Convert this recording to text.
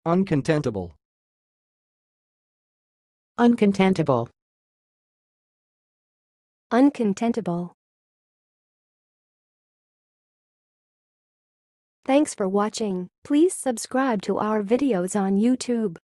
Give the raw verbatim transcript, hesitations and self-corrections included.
uncontentable, uncontentable, uncontentable. Thanks for watching. Please subscribe to our videos on YouTube.